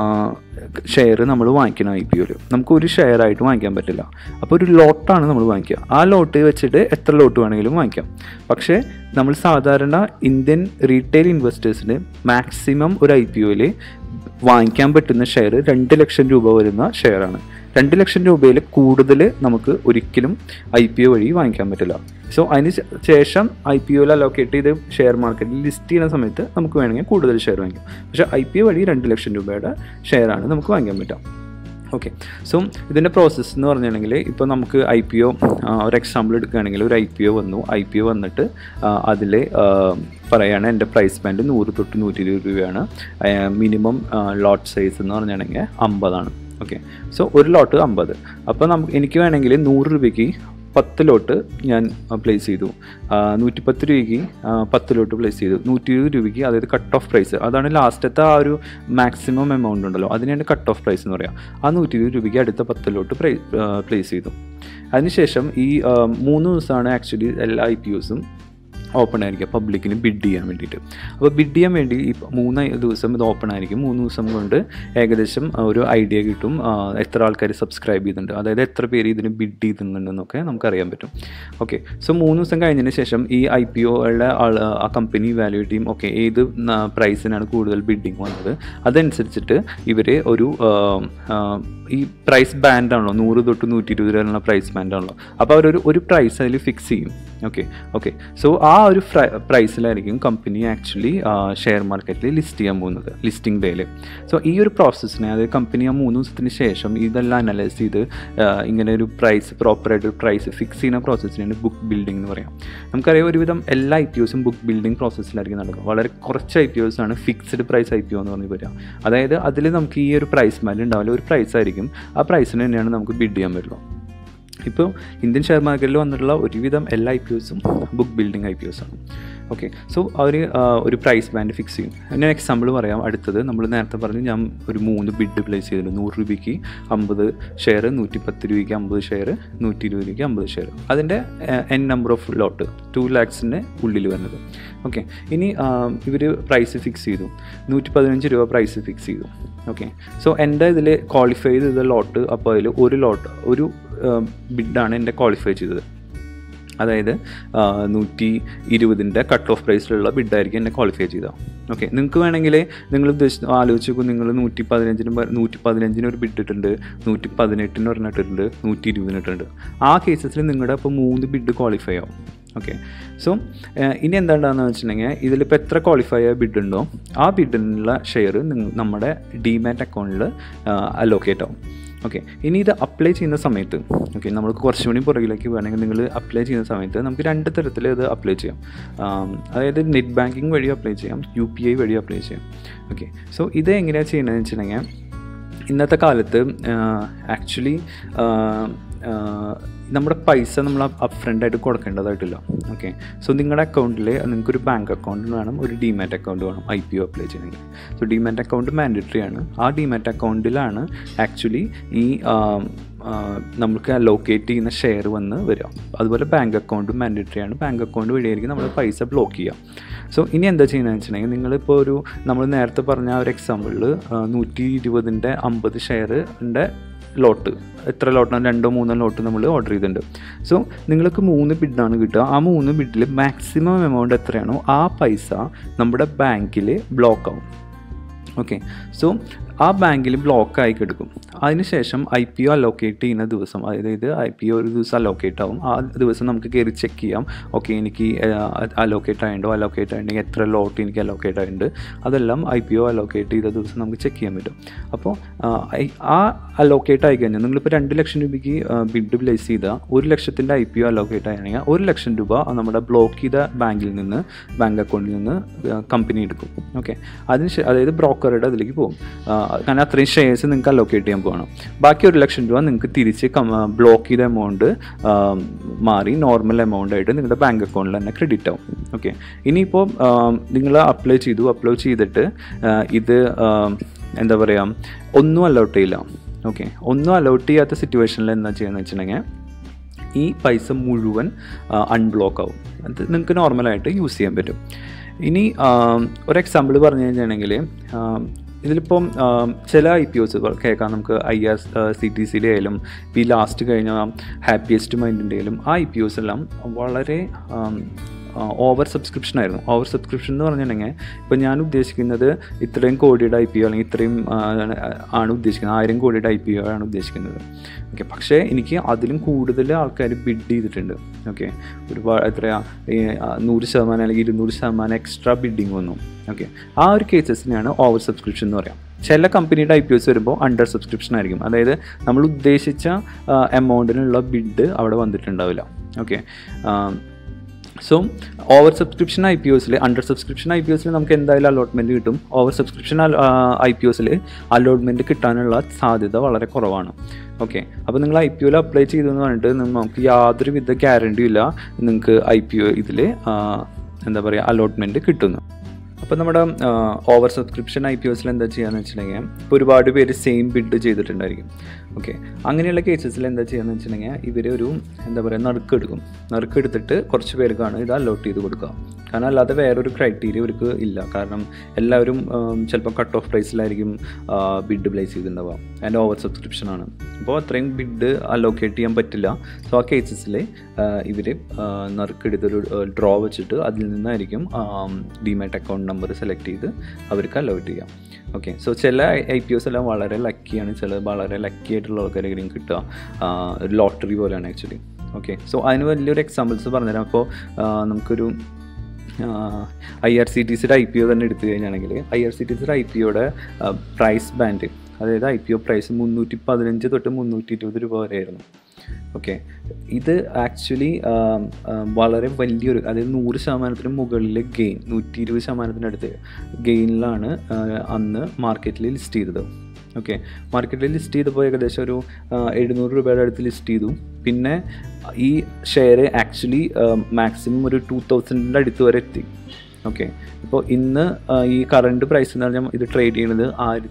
ഷെയർ നമ്മൾ വാങ്ങിക്കണം. IPOയിൽ നമുക്ക് ഒരു ഷെയർ ആയിട്ട് വാങ്ങിക്കാൻ പറ്റില്ല. അപ്പോൾ ഒരു ലോട്ടാണ് നമ്മൾ വാങ്ങിക്കുക. ആ ലോട്ട് വെച്ചിട്ട് എത്ര ലോട്ട് വേണമെങ്കിലും വാങ്ങിക്കാം. പക്ഷേ നമ്മൾ സാധാരണ ഇന്ത്യൻ റീറ്റെയിൽ ഇൻവെസ്റ്റേഴ്സിന് മാക്സിമം ഒരു IPOയിൽ വാങ്ങിക്കാൻ പറ്റുന്ന ഷെയർ 2 ലക്ഷം രൂപ വരുന്ന ഷെയറാണ്. 2 ലക്ഷം രൂപയിൽ കൂടുതൽ നമുക്ക് ഒരിക്കലും IPO വഴി വാങ്ങിക്കാൻ പറ്റില്ല. സോ അതിന് ശേഷം IPOയിൽ അലോക്കേറ്റ് ചെയ്ത് ഷെയർ മാർക്കറ്റിൽ ലിസ്റ്റ് ചെയ്യുന്ന സമയത്ത് നമുക്ക് വേണമെങ്കിൽ കൂടുതൽ ഷെയർ വാങ്ങിക്കാം. പക്ഷേ IPO വഴി 2 ലക്ഷം രൂപയുടെ ഷെയറാണ് നമുക്ക് വാങ്ങിക്കാൻ പറ്റുക. ഓക്കെ, സോ ഇതിൻ്റെ പ്രോസസ്സ് എന്ന് പറഞ്ഞിട്ടുണ്ടെങ്കിൽ ഇപ്പോൾ നമുക്ക് IPO ഒരു എക്സാമ്പിൾ എടുക്കുകയാണെങ്കിൽ ഒരു IPO വന്നു. IPO വന്നിട്ട് അതിൽ പറയുകയാണ് എൻ്റെ പ്രൈസ് ബാൻഡ് 100 തൊട്ട് 120 രൂപയാണ്. മിനിമം ലോട്ട് സൈസ് എന്ന് പറഞ്ഞിട്ടുണ്ടെങ്കിൽ 50 ആണ്. ഓക്കെ, സോ ഒരു ലോട്ട് 50. അപ്പോൾ എനിക്ക് വേണമെങ്കിൽ 100 രൂപയ്ക്ക് 10 ലോട്ട് ഞാൻ പ്ലേസ് ചെയ്തു, 110 രൂപയ്ക്ക് 10 ലോട്ട് പ്ലേസ് ചെയ്തു, 120 രൂപയ്ക്ക്, അതായത് കട്ട് ഓഫ് പ്രൈസ്, അതാണ് ലാസ്റ്റത്തെ ആ ഒരു മാക്സിമം എമൗണ്ട് ഉണ്ടല്ലോ, അതിനാണ് കട്ട് ഓഫ് പ്രൈസ് എന്ന് പറയുക. ആ 120 രൂപയ്ക്ക് അടുത്ത 10 ലോട്ട് പ്ലേസ് ചെയ്തു. അതിനുശേഷം ഈ 3 ദിവസമാണ് ആക്ച്വലി എല്ലാ IPOസും ഓപ്പൺ ആയിരിക്കും പബ്ലിക്കിന് ബിഡ് ചെയ്യാൻ വേണ്ടിയിട്ട്. അപ്പോൾ ബിഡ് ചെയ്യാൻ വേണ്ടി ഈ 3 ദിവസം ഇത് ഓപ്പൺ ആയിരിക്കും. 3 ദിവസം കൊണ്ട് ഏകദേശം ഒരു ഐഡിയ കിട്ടും എത്ര ആൾക്കാർ സബ്സ്ക്രൈബ് ചെയ്തിട്ടുണ്ട്, അതായത് എത്ര പേര് ഇതിന് ബിഡ് ചെയ്തിട്ടുണ്ടെന്നൊക്കെ നമുക്കറിയാൻ പറ്റും. ഓക്കെ, സോ 3 ദിവസം കഴിഞ്ഞതിന് ശേഷം ഈ IPOയുടെ ആ കമ്പനി വാല്യൂറ്റ് ചെയ്യും. ഓക്കെ, ഏത് പ്രൈസിനാണ് കൂടുതൽ ബിഡിങ് വന്നത് അതനുസരിച്ചിട്ട് ഇവർ ഒരു ഈ പ്രൈസ് ബാൻഡാണല്ലോ 100 തൊട്ട് 120 വരെയുള്ള പ്രൈസ് ബാൻഡാണല്ലോ, അപ്പോൾ അവരൊരു പ്രൈസ് അതിൽ ഫിക്സ് ചെയ്യും. ഓക്കെ, സോ ആ ഒരു പ്രൈസിലായിരിക്കും കമ്പനി ആക്ച്വലി ഷെയർ മാർക്കറ്റിൽ ലിസ്റ്റ് ചെയ്യാൻ പോകുന്നത് ലിസ്റ്റിംഗ് ഡേയിൽ. സോ ഈ ഒരു പ്രോസസ്സിനെ, അതായത് കമ്പനി ആ 3 ദിവസത്തിന് ശേഷം ഇതെല്ലാം അനലൈസ് ചെയ്ത് ഇങ്ങനെ ഒരു പ്രൈസ് പ്രോപ്പറായിട്ടൊരു പ്രൈസ് ഫിക്സ് ചെയ്യുന്ന പ്രോസസ്സിനാണ് ബുക്ക് ബിൽഡിംഗ് എന്ന് പറയാം. നമുക്കറിയാം ഒരുവിധം എല്ലാ IPOസും ബുക്ക് ബിൽഡിംഗ് പ്രോസസ്സിലായിരിക്കും നടക്കുക. വളരെ കുറച്ച് IPOs ആണ് ഫിക്സ്ഡ് പ്രൈസ് IPO എന്ന് പറഞ്ഞ് വരിക. അതായത് അതിൽ നമുക്ക് ഈ ഒരു പ്രൈസ് മാറ്റ് ഉണ്ടാവില്ല, ഒരു പ്രൈസ് ആയിരിക്കും, ആ പ്രൈസിന് തന്നെയാണ് നമുക്ക് ബിഡ് ചെയ്യാൻ പറ്റുള്ളൂ. ഇപ്പോൾ ഇന്ത്യൻ ഷെയർ മാർക്കറ്റിൽ വന്നിട്ടുള്ള ഒരുവിധം എല്ലാ IPOസും ബുക്ക് ബിൽഡിംഗ് IPOs ആണ്. ഓക്കെ. സോ അവർ ഒരു പ്രൈസ് ബാൻഡ് ഫിക്സ് ചെയ്യും. ഞാൻ എക്സാമ്പിൾ പറയാം. അടുത്തത് നമ്മൾ നേരത്തെ പറഞ്ഞു ഞാൻ ഒരു 3 ബിഡ് പ്ലേസ് ചെയ്തിട്ടുണ്ട്. 100 രൂപയ്ക്ക് 50 ഷെയർ, 110 രൂപയ്ക്ക് 50 ഷെയർ, 120 രൂപയ്ക്ക് 50 ഷെയർ. അതിൻ്റെ n number of lot 2 lakhs ഉള്ളിൽ വരുന്നത്. ഓക്കെ. ഇനി ഇവർ പ്രൈസ് ഫിക്സ് ചെയ്തു, 115 രൂപ പ്രൈസ് ഫിക്സ് ചെയ്തു. ഓക്കെ. സോ എൻ്റെ ഇതിൽ ക്വാളിഫൈ ചെയ്ത ലോട്ട്, അപ്പോൾ അതിൽ ഒരു ബിഡാണ് എൻ്റെ ക്വാളിഫൈ ചെയ്തത്. അതായത് 120 കട്ട് ഓഫ് പ്രൈസിലുള്ള ബിഡായിരിക്കും എന്നെ ക്വാളിഫൈ ചെയ്തത്. ഓക്കെ. നിങ്ങൾക്ക് വേണമെങ്കിൽ നിങ്ങൾ ആലോചിച്ച് നോക്കും, നിങ്ങൾ 115 ഒരു ബിഡ് ഇട്ടിട്ടുണ്ട്, 118 ഒരെണ്ണം ഇട്ടിട്ടുണ്ട്, 120 ഇട്ടിട്ടുണ്ട്. ആ കേസസിൽ നിങ്ങളുടെ ഇപ്പോൾ 3 ബിഡ് ക്വാളിഫൈ ആവും. ഓക്കെ. സോ ഇനി എന്താണെന്ന് വെച്ചിട്ടുണ്ടെങ്കിൽ ഇതിലിപ്പോൾ എത്ര ക്വാളിഫൈ ആയ ബിഡ് ഉണ്ടോ ആ ബിഡിനുള്ള ഷെയർ നമ്മുടെ ഡിമാറ്റ് അക്കൗണ്ടിൽ അലോക്കേറ്റ് ആവും. ഓക്കെ. ഇനി ഇത് അപ്ലൈ ചെയ്യുന്ന സമയത്ത്, ഓക്കെ, നമ്മൾക്ക് കുറച്ചും കൂടി പുറകിലേക്ക് വേണമെങ്കിൽ നിങ്ങൾ അപ്ലൈ ചെയ്യുന്ന സമയത്ത് നമുക്ക് 2 തരത്തിൽ ഇത് അപ്ലൈ ചെയ്യാം. അതായത് നെറ്റ് ബാങ്കിങ് വഴി അപ്ലൈ ചെയ്യാം, UPI വഴി അപ്ലൈ ചെയ്യാം. ഓക്കെ. സോ ഇത് എങ്ങനെയാണ് ചെയ്യണമെന്ന് വെച്ചിട്ടുണ്ടെങ്കിൽ ഇന്നത്തെ കാലത്ത് ആക്ച്വലി നമ്മുടെ പൈസ നമ്മൾ അപ്ഫ്രണ്ടായിട്ട് കൊടുക്കേണ്ടതായിട്ടില്ല. ഓക്കെ. സോ നിങ്ങളുടെ അക്കൗണ്ടിൽ നിങ്ങൾക്കൊരു ബാങ്ക് അക്കൗണ്ട് വേണം, ഒരു ഡിമാറ്റ് അക്കൗണ്ട് വേണം IPO അപ്ലൈ ചെയ്യണമെങ്കിൽ. സോ ഡിമാറ്റ് അക്കൗണ്ട് മാൻഡറ്ററി ആണ്. ആ ഡിമാറ്റ് അക്കൗണ്ടിലാണ് ആക്ച്വലി ഈ നമുക്ക് അലോക്കേറ്റ് ചെയ്യുന്ന ഷെയർ വന്ന് വരിക. അതുപോലെ ബാങ്ക് അക്കൗണ്ട് മാൻഡറ്ററി ആണ്. ബാങ്ക് അക്കൗണ്ട് വഴിയായിരിക്കും നമ്മൾ പൈസ ബ്ലോക്ക് ചെയ്യുക. സോ ഇനി എന്താ ചെയ്യുന്നതെന്ന് വെച്ചിട്ടുണ്ടെങ്കിൽ നിങ്ങളിപ്പോൾ നമ്മൾ നേരത്തെ പറഞ്ഞ ഒരു എക്സാമ്പിളിൽ 120 50 ഷെയറിൻ്റെ ലോട്ട്, എത്ര ലോട്ടാണ്, 2-3 ലോട്ട് നമ്മൾ ഓർഡർ ചെയ്തിട്ടുണ്ട്. സോ നിങ്ങൾക്ക് 3 ബിഡാണ് കിട്ടുക. ആ 3 ബിഡിൽ മാക്സിമം എമൗണ്ട് എത്രയാണോ ആ പൈസ നമ്മുടെ ബാങ്കിൽ ബ്ലോക്ക് ആവും. ഓക്കെ. സോ ആ ബാങ്കിൽ ബ്ലോക്കായി കിടക്കും. അതിനുശേഷം IPO അലോക്കേറ്റ് ചെയ്യുന്ന ദിവസം, അതായത് IPO ഒരു ദിവസം അലോക്കേറ്റ് ആവും. ആ ദിവസം നമുക്ക് കയറി ചെക്ക് ചെയ്യാം. ഓക്കെ, എനിക്ക് അലോക്കേറ്റ് ആയിട്ടുണ്ടെങ്കിൽ എത്ര ലോട്ട് എനിക്ക് അലോക്കേറ്റ് ആയിട്ടുണ്ട്, അതെല്ലാം IPO അലോക്കേറ്റ് ചെയ്ത ദിവസം നമുക്ക് ചെക്ക് ചെയ്യാൻ പറ്റും. അപ്പോൾ ആ അലോക്കേറ്റ് ആയി കഴിഞ്ഞാൽ നിങ്ങളിപ്പോൾ 2 ലക്ഷം രൂപയ്ക്ക് ബിഡ് പ്ലേസ് ചെയ്താൽ 1 ലക്ഷത്തിൻ്റെ IPO അലോക്കേറ്റ് ആണെങ്കിൽ 1 ലക്ഷം രൂപ നമ്മുടെ ബ്ലോക്ക് ചെയ്ത ബാങ്ക് അക്കൗണ്ടിൽ നിന്ന് കമ്പനി എടുക്കും. ഓക്കെ. അതായത് ബ്രോക്കറുടെ അതിലേക്ക് പോകും. കാരണം അത്രയും ഷെയർസ് നിങ്ങൾക്ക് അലോക്കേറ്റ് ചെയ്യാൻ പോകണം. ബാക്കി 1 ലക്ഷം രൂപ നിങ്ങൾക്ക് തിരിച്ച് ബ്ലോക്ക് ചെയ്ത എമൗണ്ട് മാറി നോർമൽ എമൗണ്ട് ആയിട്ട് നിങ്ങളുടെ ബാങ്ക് അക്കൗണ്ടിൽ തന്നെ ക്രെഡിറ്റ് ആവും. ഓക്കെ. ഇനിയിപ്പോൾ നിങ്ങൾ അപ്ലൈ ചെയ്തിട്ട് ഇത് എന്താ പറയുക, ഒന്നും അലോട്ട് ചെയ്യില്ല. ഓക്കെ. ഒന്നും അലോട്ട് ചെയ്യാത്ത സിറ്റുവേഷനിൽ എന്താ ചെയ്യുന്നത് വെച്ചിട്ടുണ്ടെങ്കിൽ ഈ പൈസ മുഴുവൻ അൺബ്ലോക്ക് ആവും. അത് നിങ്ങൾക്ക് നോർമലായിട്ട് യൂസ് ചെയ്യാൻ പറ്റും. ഇനി ഒരു എക്സാമ്പിൾ പറഞ്ഞു കഴിഞ്ഞാണെങ്കിൽ ഇതിലിപ്പം ചില IPOs കേൾക്കാം നമുക്ക്. IRCTCയുടെ ആയാലും ഈ ലാസ്റ്റ് കഴിഞ്ഞ ഹാപ്പിയസ്റ്റ് മൈൻഡിൻ്റെ ആയാലും ആ IPOs എല്ലാം വളരെ ഓവർ സബ്സ്ക്രിപ്ഷൻ ആയിരുന്നു. ഓവർ സബ്സ്ക്രിപ്ഷൻ എന്ന് പറഞ്ഞിട്ടുണ്ടെങ്കിൽ ഇപ്പോൾ ഞാൻ ഉദ്ദേശിക്കുന്നത് ഇത്രയും കോടിയുടെ IPO അല്ലെങ്കിൽ ഇത്രയും ആണ് ഉദ്ദേശിക്കുന്നത്, 1000 കോടിയുടെ IPO ആണ് ഉദ്ദേശിക്കുന്നത്. ഓക്കെ. പക്ഷേ എനിക്ക് അതിലും കൂടുതൽ ആൾക്കാർ ബിഡ് ചെയ്തിട്ടുണ്ട്. ഓക്കെ. ഒരുപാട് എത്രയാണ് 100% അല്ലെങ്കിൽ 200% എക്സ്ട്രാ ബിഡിങ് വന്നു. ഓക്കെ. ആ ഒരു കേസസിനെയാണ് ഓവർ സബ്സ്ക്രിപ്ഷൻ എന്ന് പറയാം. ചില കമ്പനിയുടെ IPOs വരുമ്പോൾ അണ്ടർ സബ്സ്ക്രിപ്ഷൻ ആയിരിക്കും. അതായത് നമ്മൾ ഉദ്ദേശിച്ച എമൗണ്ടിനുള്ള ബിഡ് അവിടെ വന്നിട്ടുണ്ടാവില്ല. ഓക്കെ. സോ ഓവർ സബ്സ്ക്രിപ്ഷൻ IPOസിൽ, അണ്ടർ സബ്സ്ക്രിപ്ഷൻ IPOസിൽ നമുക്ക് എന്തായാലും അലോട്ട്മെൻറ്റ് കിട്ടും. ഓവർ സബ്സ്ക്രിപ്ഷൻ IPOസിൽ അലോട്ട്മെൻറ്റ് കിട്ടാനുള്ള സാധ്യത വളരെ കുറവാണ്. ഓക്കെ. അപ്പോൾ നിങ്ങൾ IPOയിൽ അപ്ലൈ ചെയ്തു എന്ന് പറഞ്ഞിട്ട് നമുക്ക് യാതൊരുവിധ ഗ്യാരണ്ടിയും ഇല്ല നിങ്ങൾക്ക് IPO ഇതിൽ എന്താ പറയുക അലോട്ട്മെൻറ്റ് കിട്ടുന്നു. അപ്പോൾ നമ്മുടെ ഓവർ സബ്സ്ക്രിപ്ഷൻ IPOസിൽ എന്താ ചെയ്യുകയെന്ന് വെച്ചിട്ടുണ്ടെങ്കിൽ ഇപ്പോൾ ഒരുപാട് പേര് സെയിം ബിഡ് ചെയ്തിട്ടുണ്ടായിരിക്കും. ഓക്കെ. അങ്ങനെയുള്ള കേസസിൽ എന്താ ചെയ്യുകയെന്ന് വെച്ചിട്ടുണ്ടെങ്കിൽ ഇവരൊരു എന്താ പറയുക നറുക്കെടുത്തിട്ട് കുറച്ച് പേർക്കാണ് ഇത് അലോട്ട് ചെയ്ത് കൊടുക്കുക. കാരണം അല്ലാതെ വേറൊരു ക്രൈറ്റീരിയ ഇവർക്ക് ഇല്ല. കാരണം എല്ലാവരും ചിലപ്പോൾ കട്ട് ഓഫ് പ്രൈസിലായിരിക്കും ബിഡ് പ്ലേസ് ചെയ്തിട്ടുണ്ടാവുക. അതിൻ്റെ ഓവർ സബ്സ്ക്രിപ്ഷനാണ്. അപ്പോൾ അത്രയും ബിഡ് അലോക്കേറ്റ് ചെയ്യാൻ പറ്റില്ല. സോ ആ കേസസിൽ ഇവർ നറുക്കെടുത്തൊരു ഡ്രോ വെച്ചിട്ട് അതിൽ നിന്നായിരിക്കും ഡിമാറ്റ് അക്കൗണ്ട് നമ്പർ സെലക്ട് ചെയ്ത് അവർക്ക് അലോട്ട് ചെയ്യാം. ഓക്കെ. സോ ചില IPOs എല്ലാം വളരെ ലക്കിയാണ്, ചില വളരെ ലക്കി ആയിട്ടുള്ള ആൾക്കാരെങ്കിലും കിട്ടുക. ഒരു ലോട്ടറി പോലെയാണ് ആക്ച്വലി. ഓക്കെ. സോ അതിന് വലിയൊരു എക്സാമ്പിൾസ് പറഞ്ഞുതരാം. അപ്പോൾ നമുക്കൊരു IRCTCയുടെ IPO തന്നെ എടുത്തു കഴിഞ്ഞാണെങ്കിൽ IRCTCയുടെ IPOയുടെ പ്രൈസ് ബാൻഡ്, അതായത് IPO പ്രൈസ് 315 തൊട്ട് 320 രൂപ വരെ ആയിരുന്നു. ഓക്കെ. ഇത് ആക്ച്വലി വളരെ വലിയൊരു, അതായത് 100% മുകളിൽ ഗെയിൻ, 120% അടുത്ത് ഗെയിനിലാണ് അന്ന് മാർക്കറ്റിൽ ലിസ്റ്റ് ചെയ്തത്. ഓക്കെ, മാർക്കറ്റിൽ ലിസ്റ്റ് ചെയ്തപ്പോൾ ഏകദേശം ഒരു 700 രൂപയുടെ അടുത്ത് ലിസ്റ്റ് ചെയ്തു. പിന്നെ ഈ ഷെയർ ആക്ച്വലി മാക്സിമം ഒരു 2000 അടുത്ത് വരെ എത്തി. ഓക്കെ, ഇപ്പോൾ ഇന്ന് ഈ കറണ്ട് പ്രൈസ് എന്ന് പറഞ്ഞാൽ ഇത് ട്രേഡ് ചെയ്യുന്നത്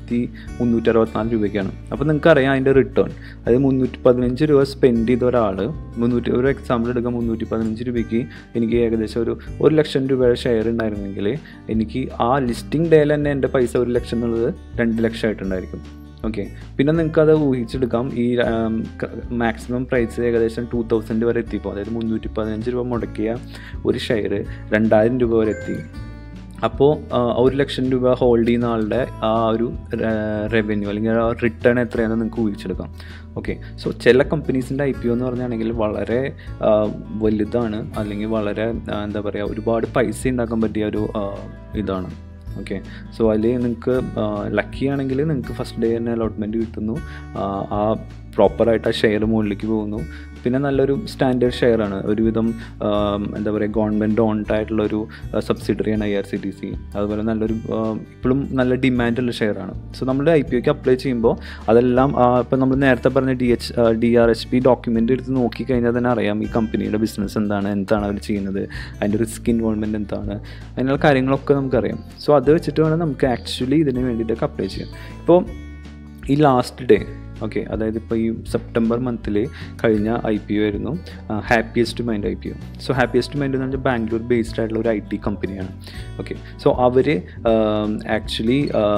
1364 രൂപയ്ക്കാണ്. അപ്പോൾ നിങ്ങൾക്കറിയാം അതിൻ്റെ റിട്ടേൺ, അതായത് 315 രൂപ സ്പെൻഡ് ചെയ്ത ഒരാൾ ഒരു എക്സാമ്പിൾ എടുക്കാം, 315 രൂപയ്ക്ക് എനിക്ക് ഏകദേശം ഒരു 1 ലക്ഷം രൂപയുടെ ഷെയർ ഉണ്ടായിരുന്നെങ്കിൽ എനിക്ക് ആ ലിസ്റ്റിംഗ് ഡേയിൽ തന്നെ എൻ്റെ പൈസ 1 ലക്ഷം എന്നുള്ളത് 2 ലക്ഷം ആയിട്ടുണ്ടായിരിക്കും. ഓക്കെ, പിന്നെ നിങ്ങൾക്കത് ഊഹിച്ചെടുക്കാം. ഈ മാക്സിമം പ്രൈസ് ഏകദേശം 2000 വരെ എത്തിയപ്പോൾ, അതായത് 315 രൂപ മുടക്കിയ ഒരു ഷെയർ 2000 രൂപ വരെ എത്തി. അപ്പോൾ 1 ലക്ഷം രൂപ ഹോൾഡ് ചെയ്യുന്ന ആളുടെ ആ ഒരു റവന്യൂ അല്ലെങ്കിൽ ആ റിട്ടേൺ എത്രയാണെന്ന് നിങ്ങൾക്ക് ഊഹിച്ചെടുക്കാം. ഓക്കെ, സോ ചില കമ്പനീസിൻ്റെ IPO എന്ന് പറഞ്ഞാണെങ്കിൽ വളരെ വലുതാണ്, അല്ലെങ്കിൽ വളരെ എന്താ പറയുക, ഒരുപാട് പൈസ ഉണ്ടാക്കാൻ പറ്റിയ ഒരു ഇതാണ്. ഓക്കെ, സോ അതിൽ നിങ്ങൾക്ക് ലക്കി ആണെങ്കിൽ നിങ്ങൾക്ക് ഫസ്റ്റ് ഡേ തന്നെ അലോട്ട്മെൻറ്റ് കിട്ടുന്നു, ആ പ്രോപ്പറായിട്ട് ആ ഷെയർ മുകളിലേക്ക് പോകുന്നു. പിന്നെ നല്ലൊരു സ്റ്റാൻഡേർഡ് ഷെയറാണ്, ഒരുവിധം എന്താ പറയുക ഗവൺമെൻറ് ഓൺഡ് ആയിട്ടുള്ളൊരു സബ്സിഡറിയാണ് IRCTC. അതുപോലെ നല്ലൊരു ഇപ്പോഴും നല്ല ഡിമാൻഡുള്ള ഷെയറാണ്. സോ നമ്മുടെ IPOക്ക് അപ്ലൈ ചെയ്യുമ്പോൾ അതെല്ലാം ഇപ്പം നമ്മൾ നേരത്തെ പറഞ്ഞ DRHP ഡോക്യുമെൻ്റ് എടുത്ത് നോക്കിക്കഴിഞ്ഞാൽ തന്നെ അറിയാം ഈ കമ്പനിയുടെ ബിസിനസ് എന്താണ് അവർ ചെയ്യുന്നത്, അതിൻ്റെ റിസ്ക് ഇൻവോൾവ്മെൻറ്റ് എന്താണ്, അതിനുള്ള കാര്യങ്ങളൊക്കെ നമുക്കറിയാം. സോ അത് വെച്ചിട്ട് വേണം നമുക്ക് ആക്ച്വലി ഇതിന് വേണ്ടിയിട്ടൊക്കെ അപ്ലൈ ചെയ്യാം. ഇപ്പോൾ ഈ ലാസ്റ്റ് ഡേ, ഓക്കെ, അതായത് ഇപ്പോൾ ഈ സെപ്റ്റംബർ മന്തിൽ കഴിഞ്ഞ IPO ആയിരുന്നു ഹാപ്പിയസ്റ്റ് മൈൻഡ് IPO. സോ ഹാപ്പിയസ്റ്റ് മൈൻഡ് എന്ന് പറഞ്ഞാൽ ബാംഗ്ലൂർ ബേസ്ഡ് ആയിട്ടുള്ള ഒരു IT കമ്പനിയാണ്. ഓക്കെ, സോ അവർ ആക്ച്വലി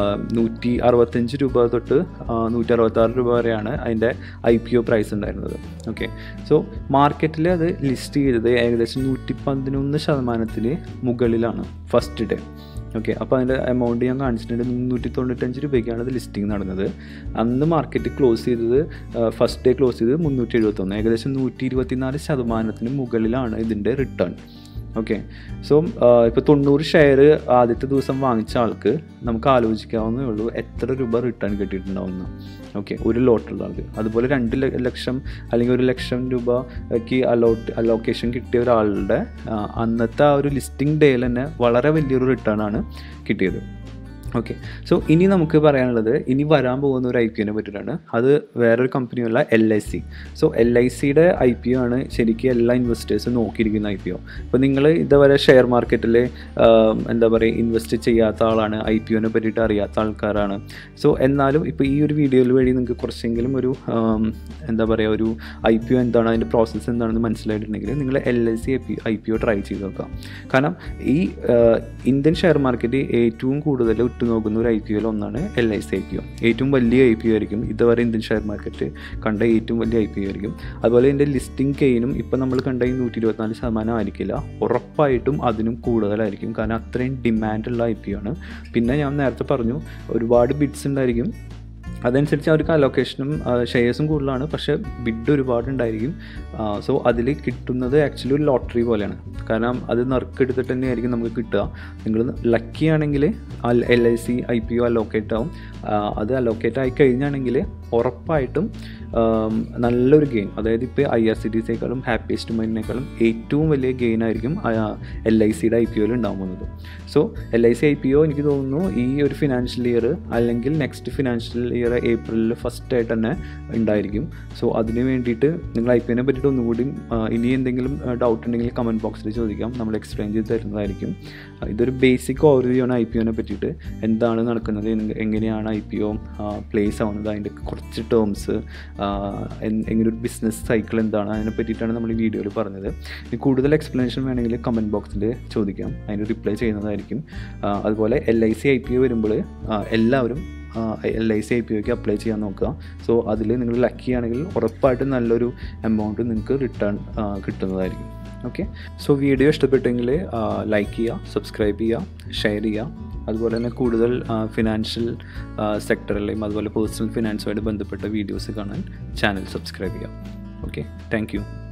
165 രൂപ തൊട്ട് 166 രൂപ വരെയാണ് അതിൻ്റെ IPO പ്രൈസ് ഉണ്ടായിരുന്നത്. ഓക്കെ, സോ മാർക്കറ്റിൽ അത് ലിസ്റ്റ് ചെയ്തത് ഏകദേശം 111% മുകളിലാണ് ഫസ്റ്റ് ഡേ. ഓക്കെ, അപ്പോൾ അതിൻ്റെ എമൗണ്ട് ഞാൻ കാണിച്ചിട്ടുണ്ട്. 395 രൂപയ്ക്കാണ് അത് ലിസ്റ്റിംഗ് നടന്നത്. അന്ന് മാർക്കറ്റ് ക്ലോസ് ചെയ്തത്, ഫസ്റ്റ് ഡേ ക്ലോസ് ചെയ്തത് 371, ഏകദേശം 124% മുകളിലാണ് ഇതിൻ്റെ റിട്ടേൺ. ഓക്കെ, സോ ഇപ്പോൾ 90 ഷെയർ ആദ്യത്തെ ദിവസം വാങ്ങിച്ച ആൾക്ക് നമുക്ക് ആലോചിക്കാവുന്നേ ഉള്ളൂ എത്ര രൂപ റിട്ടേൺ കിട്ടിയിട്ടുണ്ടാവുമെന്ന്. ഓക്കെ, ഒരു ലോട്ടുള്ള ആൾക്ക്. അതുപോലെ 2 ലക്ഷം അല്ലെങ്കിൽ 1 ലക്ഷം രൂപയ്ക്ക് അലോക്കേഷൻ കിട്ടിയ ഒരാളുടെ അന്നത്തെ ആ ഒരു ലിസ്റ്റിംഗ് ഡേയിൽ തന്നെ വളരെ വലിയൊരു റിട്ടേൺ ആണ് കിട്ടിയത്. ഓക്കെ, സോ ഇനി നമുക്ക് പറയാനുള്ളത് ഇനി വരാൻ പോകുന്ന ഒരു IPOനെ പറ്റിയിട്ടാണ്. അത് വേറൊരു കമ്പനിയുള്ള LIC. സോ LICയുടെ IPO ആണ് ശരിക്കും എല്ലാ ഇൻവെസ്റ്റേഴ്സും നോക്കിയിരിക്കുന്ന IPO. ഇപ്പോൾ നിങ്ങൾ ഇതുവരെ ഷെയർ മാർക്കറ്റിൽ എന്താ പറയുക ഇൻവെസ്റ്റ് ചെയ്യാത്ത ആളാണ്, IPOനെ പറ്റിയിട്ട് അറിയാത്ത ആൾക്കാരാണ്. സോ എന്നാലും ഇപ്പോൾ ഈ ഒരു വീഡിയോയിൽ വഴി നിങ്ങൾക്ക് കുറച്ചെങ്കിലും ഒരു എന്താ പറയുക ഒരു IPO എന്താണ്, അതിൻ്റെ പ്രോസസ്സ് എന്താണെന്ന് മനസ്സിലായിട്ടുണ്ടെങ്കിൽ നിങ്ങൾ LIC IPO ട്രൈ ചെയ്ത് നോക്കാം. കാരണം ഈ ഇന്ത്യൻ ഷെയർ മാർക്കറ്റ് ഏറ്റവും കൂടുതൽ നോക്കുന്ന ഒരു IPOയിൽ ഒന്നാണ് LIC IPO. ഏറ്റവും വലിയ IPO ആയിരിക്കും, ഇതുവരെ ഇന്ത്യൻ ഷെയർ മാർക്കറ്റ് കണ്ട ഏറ്റവും വലിയ IPO ആയിരിക്കും. അതുപോലെ ഇതിൻ്റെ ലിസ്റ്റിംഗ് ഗെയിനും ഇപ്പം നമ്മൾ കണ്ട 124% ആയിരിക്കില്ല, ഉറപ്പായിട്ടും അതിനും കൂടുതലായിരിക്കും. കാരണം അത്രയും ഡിമാൻഡുള്ള IPO ആണ്. പിന്നെ ഞാൻ നേരത്തെ പറഞ്ഞു ഒരുപാട് ബിഡ്സ് ഉണ്ടായിരിക്കും, അതനുസരിച്ച് അവർക്ക് അലോക്കേഷനും ഷെയർസും കൂടുതലാണ്, പക്ഷേ ബിഡ് ഒരുപാടുണ്ടായിരിക്കും. സോ അതിൽ കിട്ടുന്നത് ആക്ച്വലി ഒരു ലോട്ടറി പോലെയാണ്. കാരണം അത് നറുക്കെടുത്തിട്ട് തന്നെയായിരിക്കും നമുക്ക് കിട്ടുക. നിങ്ങൾ ലക്കി ആണെങ്കിൽ LIC IPO അലോക്കേറ്റ് ആവും. അത് അലോക്കേറ്റ് ആയി കഴിഞ്ഞാണെങ്കിൽ ഉറപ്പായിട്ടും നല്ലൊരു ഗെയിൻ, അതായത് ഇപ്പോൾ IRCTCയേക്കാളും ഹാപ്പിയസ്റ്റ് മൈൻഡിനേക്കാളും ഏറ്റവും വലിയ ഗെയിൻ ആയിരിക്കും LICയുടെ IPOയിൽ ഉണ്ടാകുന്നത്. സോ LIC IPO എനിക്ക് തോന്നുന്നു ഈ ഒരു ഫിനാൻഷ്യൽ ഇയർ അല്ലെങ്കിൽ നെക്സ്റ്റ് ഫിനാൻഷ്യൽ ഇയർ ഏപ്രിലിൽ ഫസ്റ്റായിട്ട് തന്നെ ഉണ്ടായിരിക്കും. സോ അതിന് വേണ്ടിയിട്ട് നിങ്ങൾ IPOനെ പറ്റിയിട്ട് ഒന്നുകൂടി ഇനി എന്തെങ്കിലും ഡൗട്ട് ഉണ്ടെങ്കിൽ കമൻറ്റ് ബോക്സിൽ ചോദിക്കാം, നമ്മൾ എക്സ്പ്ലെയിൻ ചെയ്ത് തരുന്നതായിരിക്കും. ഇതൊരു ബേസിക് ഓവർവ്യൂ ആണ് IPOനെ പറ്റിയിട്ട്, എന്താണ് നടക്കുന്നത്, എങ്ങനെയാണ് IPO പ്ലേസ് ആവുന്നത്, അതിൻ്റെ കുറച്ച് ടേംസ്, എങ്ങനെ ഒരു ബിസിനസ് സൈക്കിൾ എന്താണ്, അതിനെ പറ്റിയിട്ടാണ് നമ്മൾ ഈ വീഡിയോയിൽ പറഞ്ഞത്. ഇനി കൂടുതൽ എക്സ്പ്ലനേഷൻ വേണമെങ്കിൽ കമൻറ്റ് ബോക്സിൽ ചോദിക്കാം, അതിന് റിപ്ലൈ ചെയ്യുന്നതായിരിക്കും. അതുപോലെ LIC IPO വരുമ്പോൾ എല്ലാവരും LIC IPOയ്ക്ക് അപ്ലൈ ചെയ്യാൻ നോക്കുക. സോ അതിൽ നിങ്ങൾ ലക്കി ആണെങ്കിൽ ഉറപ്പായിട്ടും നല്ലൊരു എമൗണ്ട് നിങ്ങൾക്ക് റിട്ടേൺ കിട്ടുന്നതായിരിക്കും. ഓക്കെ, സോ വീഡിയോ ഇഷ്ടപ്പെട്ടെങ്കിൽ ലൈക്ക് ചെയ്യുക, സബ്സ്ക്രൈബ് ചെയ്യുക, ഷെയർ ചെയ്യുക. അതുപോലെ തന്നെ കൂടുതൽ ഫിനാൻഷ്യൽ സെക്ടറിലെയും അതുപോലെ പേഴ്സണൽ ഫിനാൻസുമായിട്ട് ബന്ധപ്പെട്ട വീഡിയോസ് കാണാൻ ചാനൽ സബ്സ്ക്രൈബ് ചെയ്യാം. Okay, thank U.